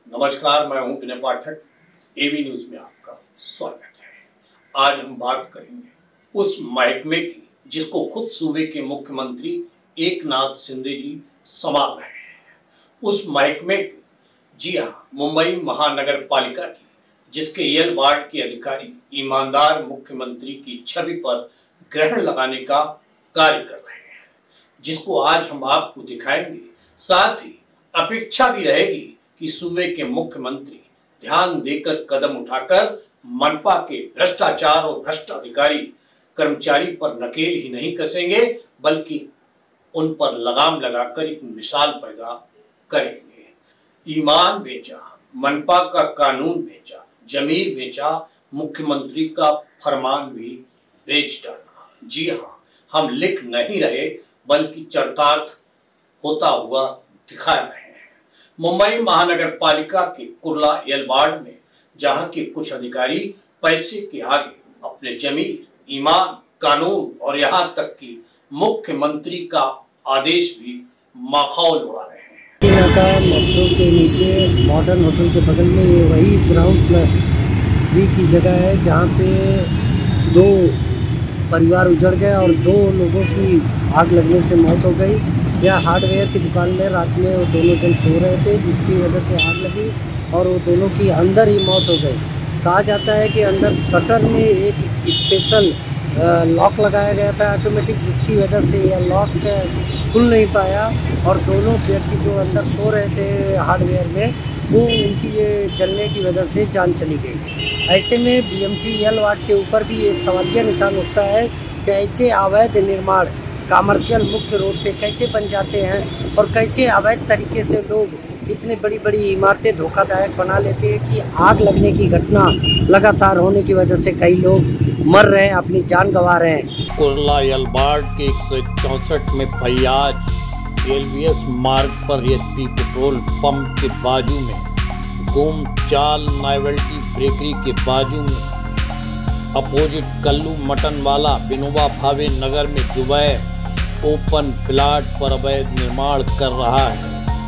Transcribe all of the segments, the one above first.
नमस्कार, मैं हूं विनय पाठक। एबी न्यूज में आपका स्वागत है। आज हम बात करेंगे उस महकमे की जिसको खुद सूबे के मुख्यमंत्री एकनाथ शिंदे जी संभाल रहे हैं। उस महकमे की, जी हां, मुंबई महानगर पालिका की, जिसके यल वार्ड के अधिकारी ईमानदार मुख्यमंत्री की छवि पर ग्रहण लगाने का कार्य कर रहे हैं, जिसको आज हम आपको दिखाएंगे। साथ ही अपेक्षा भी रहेगी कि सूबे के मुख्यमंत्री ध्यान देकर कदम उठाकर मनपा के भ्रष्टाचार और भ्रष्ट अधिकारी कर्मचारी पर नकेल ही नहीं कसेंगे, बल्कि उन पर लगाम लगाकर एक मिसाल पैदा करेंगे। ईमान बेचा, मनपा का कानून बेचा, जमीर बेचा, मुख्यमंत्री का फरमान भी बेच डाला। जी हां, हम लिख नहीं रहे बल्कि चरितार्थ होता हुआ दिखा रहे हैं। मुंबई महानगर पालिका के कुर्ला यल वार्ड में जहां के कुछ अधिकारी पैसे के आगे अपने जमीर, ईमान, कानून और यहां तक कि मुख्यमंत्री का आदेश भी माखौल उड़ा रहे हैं। मेट्रो के नीचे मॉडर्न होटल के बगल में ये वही ग्राउंड+3 की जगह है जहाँ पे 2 परिवार उजड़ गए और 2 लोगों की आग लगने से मौत हो गई। यह हार्डवेयर की दुकान में रात में वो दोनों जन सो रहे थे, जिसकी वजह से आग लगी और वो दोनों की अंदर ही मौत हो गई। कहा जाता है कि अंदर शटर में एक स्पेशल लॉक लगाया गया था ऑटोमेटिक, जिसकी वजह से यह लॉक खुल नहीं पाया और दोनों व्यक्ति जो अंदर सो रहे थे हार्डवेयर में, वो उनकी ये जलने की वजह से जान चली गई। ऐसे में बीएमसी यल वार्ड के ऊपर भी एक सवालिया निशान उठता है कि ऐसे अवैध निर्माण कमर्शियल मुख्य रोड पे कैसे बन जाते हैं और कैसे अवैध तरीके से लोग इतनी बड़ी बड़ी इमारतें धोखादायक बना लेते हैं कि आग लगने की घटना लगातार होने की वजह से कई लोग मर रहे हैं, अपनी जान गंवा रहे हैं। कुर्ला यल वार्ड के 164 में फैयाज एलवीएस मार्ग पर एचपी पेट्रोल पंप के बाजू में, गोम चाल नॉवेल्टी बेकरी के बाजू में, अपोजिट कल्लू मटन वाला विनोबा भावे नगर में जुबैर ओपन प्लाट पर अवैध निर्माण कर रहा है।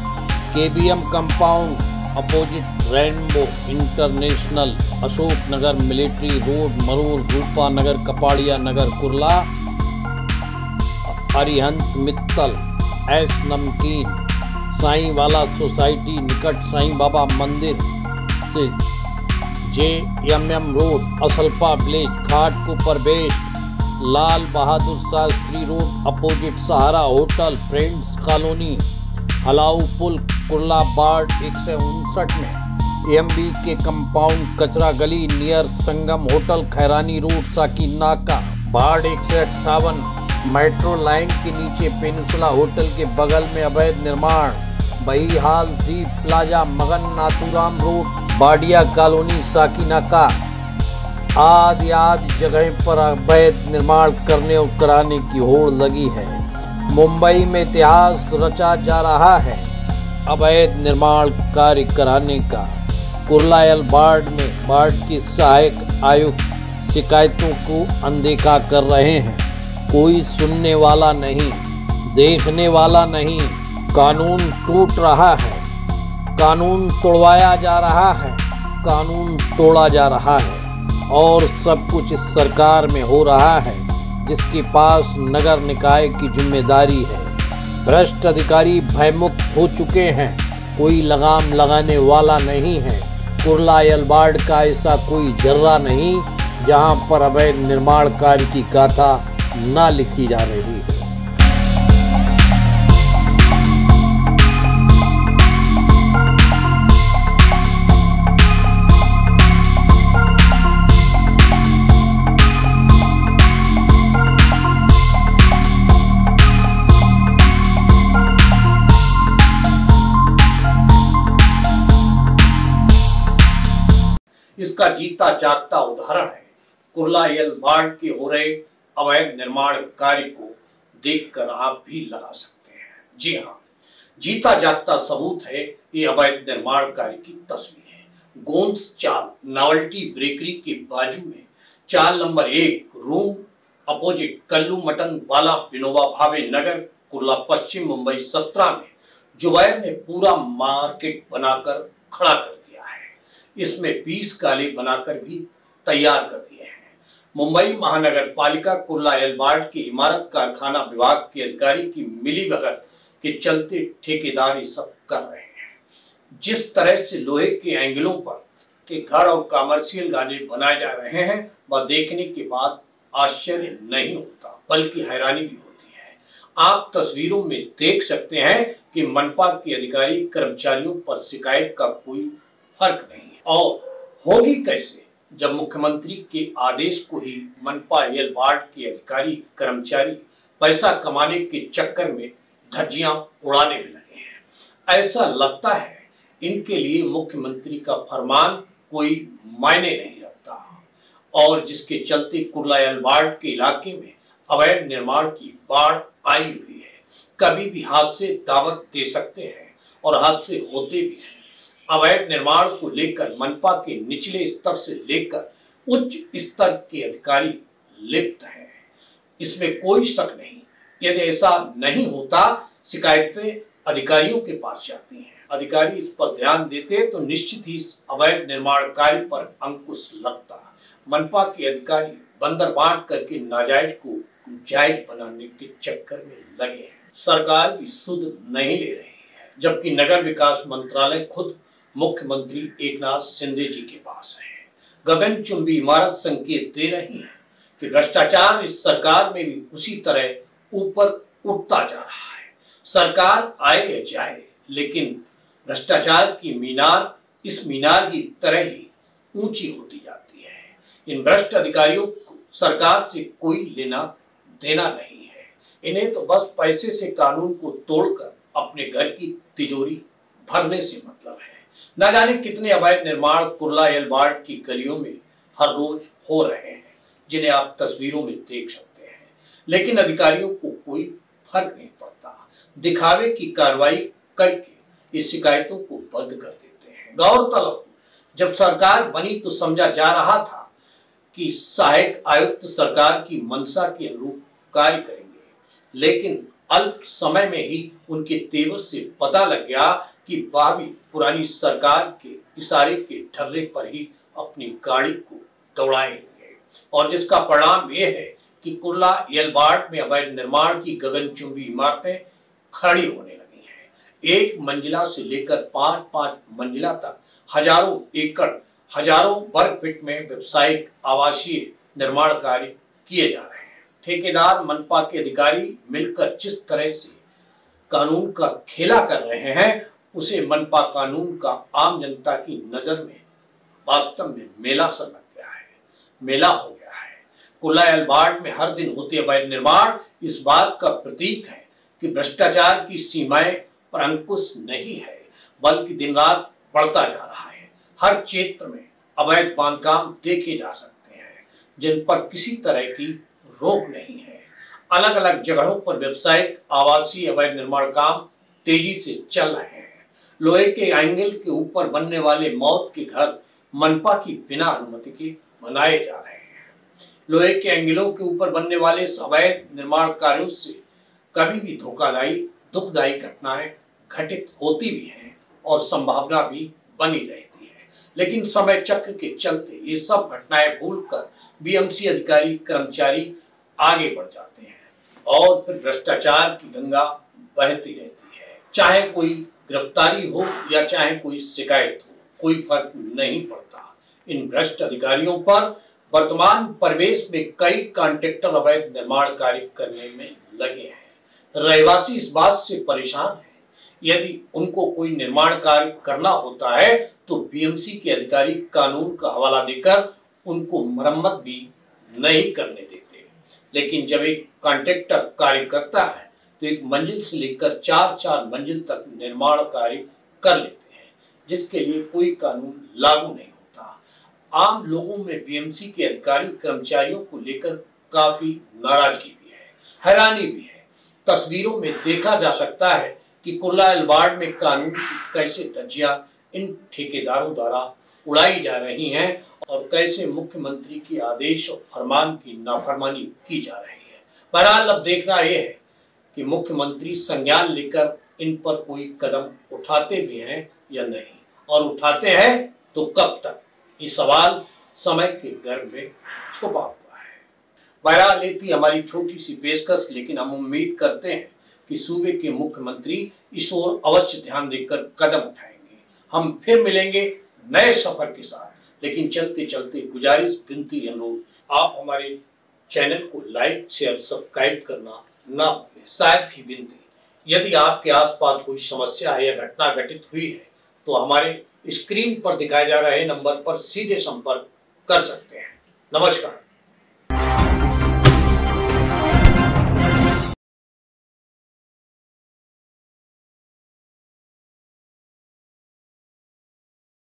KBM compound opposite rainbow international, Ashok Nagar, military road, Marur, Rupa Nagar, Kapadia Nagar, Kurla, Arihant Mittal, S Namkeen, Sai वाला सोसाइटी निकट साईं बाबा मंदिर से JMM रोड, असलपा विलेज, घाटको प्रवेश, Lal Bahadur Shastri road opposite Sahara hotel, friends colony, Halav पुल, कुर्ला वार्ड 159 में MB के कंपाउंड कचरा गली near Sangam hotel, Khairani road, Saki Naka, ward 158, metro line के नीचे पेनिसुला होटल के बगल में अवैध निर्माण, वही हाल दी plaza, Magan Nathuram road, Badia colony, Sakinaka आदि जगह पर अवैध निर्माण करने और कराने की होड़ लगी है। मुंबई में इतिहास रचा जा रहा है अवैध निर्माण कार्य कराने का। कुर्ला यल वार्ड में वार्ड के सहायक आयुक्त शिकायतों को अनदेखा कर रहे हैं। कोई सुनने वाला नहीं, देखने वाला नहीं। कानून टूट रहा है, कानून तोड़वाया जा रहा है, कानून तोड़ा जा रहा है और सब कुछ इस सरकार में हो रहा है जिसके पास नगर निकाय की जिम्मेदारी है। भ्रष्ट अधिकारी भयमुक्त हो चुके हैं, कोई लगाम लगाने वाला नहीं है। कुर्ला यल वार्ड का ऐसा कोई जर्रा नहीं जहां पर अवैध निर्माण कार्य की गाथा ना लिखी जा रही है। इसका जीता जागता उदाहरण है कुर्ला यल वार्ड के हो रहे अवैध निर्माण कार्य को देखकर आप भी लगा सकते हैं। जी हाँ, जीता जागता सबूत है ये अवैध निर्माण कार्य की तस्वीर है। गोंस चाल नॉवेल्टी बेकरी के बाजू में चाल number 1 room opposite Kallu mutton वाला विनोबा भावे नगर, कुर्ला पश्चिम, मुंबई 17 में जुबैर ने पूरा मार्केट बनाकर खड़ा कर दिया है। इसमें 20 काले बनाकर भी तैयार कर दिए हैं। मुंबई महानगर पालिका कुर्ला एलबार्ड के इमारत कारखाना विभाग के अधिकारी की मिलीभगत के चलते ठेकेदार ये सब कर रहे हैं। जिस तरह से लोहे के एंगलों पर के घर और कमर्शियल गाड़े बनाए जा रहे हैं, वह देखने के बाद आश्चर्य नहीं होता बल्कि हैरानी भी होती है। आप तस्वीरों में देख सकते हैं कि मनपा के अधिकारी कर्मचारियों पर शिकायत का कोई फर्क नहीं है। और होगी कैसे जब मुख्यमंत्री के आदेश को ही मनपा एलबार्ड के अधिकारी कर्मचारी पैसा कमाने के चक्कर में धज्जियां उड़ाने में लगे हैं। ऐसा लगता है इनके लिए मुख्यमंत्री का फरमान कोई मायने नहीं रखता, और जिसके चलते कुर्ला एलबार्ड के इलाके में अवैध निर्माण की बाढ़ आई हुई है। कभी भी हादसे दावत दे सकते हैं और हादसे होते भी हैं। अवैध निर्माण को लेकर मनपा के निचले स्तर से लेकर उच्च स्तर के अधिकारी लिप्त हैं, इसमें कोई शक नहीं। यदि ऐसा नहीं होता, शिकायतें अधिकारियों के पास जाती हैं, अधिकारी इस पर ध्यान देते तो निश्चित ही इस अवैध निर्माण कार्य पर अंकुश लगता। मनपा के अधिकारी बंदर बांट करके नाजायज को जायज बनाने के चक्कर में लगे हैं। सरकार भी सुध नहीं ले रही है, जबकि नगर विकास मंत्रालय खुद मुख्यमंत्री एकनाथ शिंदे जी के पास है। गगनचुंबी इमारत संकेत दे रही है कि भ्रष्टाचार इस सरकार में भी उसी तरह ऊपर उठता जा रहा है। सरकार आए या जाए, लेकिन भ्रष्टाचार की मीनार इस मीनार की तरह ही ऊंची होती जाती है। इन भ्रष्ट अधिकारियों को सरकार से कोई लेना देना नहीं है। इन्हें तो बस पैसे से कानून को तोड़कर अपने घर की तिजोरी भरने से मतलब है। न जाने कितने अवैध निर्माण कुर्ला एलबार्ड की गलियों में हर रोज हो रहे हैं, जिन्हें आप तस्वीरों में देख सकते हैं, लेकिन अधिकारियों को कोई फर्क नहीं पड़ता। दिखावे की कार्रवाई करके इस शिकायतों को बंद कर देते हैं। गौरतलब, जब सरकार बनी तो समझा जा रहा था कि सहायक आयुक्त सरकार की मंशा के अनुरूप कार्य करेंगे, लेकिन अल्प समय में ही उनके तेवर से पता लग गया कि भाभी पुरानी सरकार के इशारे के ठर्रे पर ही अपनी गाड़ी को दौड़ाएंगे, और जिसका परिणाम यह है कि कुर्ला एलबार्ड में अवैध निर्माण की गगनचुंबी इमारतें खड़ी होने लगी हैं। 1 मंजिला से लेकर 5-5 मंजिला तक हजारों एकड़, हजारों वर्ग फीट में व्यावसायिक आवासीय निर्माण कार्य किए जा रहे हैं। ठेकेदार मनपा के अधिकारी मिलकर जिस तरह से कानून का खेला कर रहे हैं, उसे मनपा कानून का आम जनता की नजर में वास्तव में मेला सा लग गया है, मेला हो गया है। कुर्ला एलबार्ड में हर दिन होते अवैध निर्माण इस बात का प्रतीक है कि भ्रष्टाचार की सीमाएं पर अंकुश नहीं है, बल्कि दिन रात बढ़ता जा रहा है। हर क्षेत्र में अवैध बांधकाम देखे जा सकते हैं, जिन पर किसी तरह की रोक नहीं है। अलग अलग जगहों पर व्यावसायिक आवासीय अवैध निर्माण काम तेजी से चल रहे हैं। लोहे के एंगल के ऊपर बनने वाले मौत के घर मनपा की बिना अनुमति के बनाए जा रहे हैं। लोहे के एंगलों के ऊपर बनने वाले अवैध निर्माण कार्यों से कभी भी धोखादायी, दुखदायी घटनाएं घटित होती भी हैं और संभावना भी बनी रहती है, लेकिन समय चक्र के चलते ये सब घटनाएं भूलकर बीएमसी अधिकारी कर्मचारी आगे बढ़ जाते हैं और फिर भ्रष्टाचार की गंगा बहती रहती है। चाहे कोई गिरफ्तारी हो या चाहे कोई शिकायत हो, कोई फर्क नहीं पड़ता। इन भ्रष्ट अधिकारियों पर वर्तमान परिवेश में कई कॉन्ट्रैक्टर अवैध निर्माण कार्य करने में लगे हैं। रहवासी इस बात से परेशान है, यदि उनको कोई निर्माण कार्य करना होता है तो बीएमसी के अधिकारी कानून का हवाला देकर उनको मरम्मत भी नहीं करने देते। लेकिन जब एक कॉन्ट्रैक्टर कार्य करता है तो 1 मंजिल से लेकर 4-4 मंजिल तक निर्माण कार्य कर लेते हैं, जिसके लिए कोई कानून लागू नहीं होता। आम लोगों में बीएमसी के अधिकारी कर्मचारियों को लेकर काफी नाराजगी भी है, हैरानी भी है। तस्वीरों में देखा जा सकता है कि कुर्ला एलबार्ड में कानून की कैसे धज्जियां इन ठेकेदारों द्वारा उड़ाई जा रही हैं और कैसे मुख्यमंत्री के आदेश और फरमान की नाफरमानी की जा रही है। बहरहाल अब देखना यह है कि मुख्यमंत्री संज्ञान लेकर इन पर कोई कदम उठाते भी हैं या नहीं, और उठाते हैं तो कब तक, ये सवाल समय के गर्भ में छुपा हुआ है। बहरहाल ये थी हमारी छोटी सी पेशकश, लेकिन हम उम्मीद करते हैं कि सूबे के मुख्यमंत्री इस ओर अवश्य ध्यान देकर कदम उठाएंगे। हम फिर मिलेंगे नए सफर के साथ, लेकिन चलते चलते गुजारिश, विनती, अनुरोध, आप हमारे चैनल को लाइक, शेयर, सब्सक्राइब करना ना भूलें। साथ ही विनती, यदि आपके आसपास कोई समस्या है या घटना घटित हुई है तो हमारे स्क्रीन पर दिखाए जा रहे नंबर पर सीधे संपर्क कर सकते हैं। नमस्कार।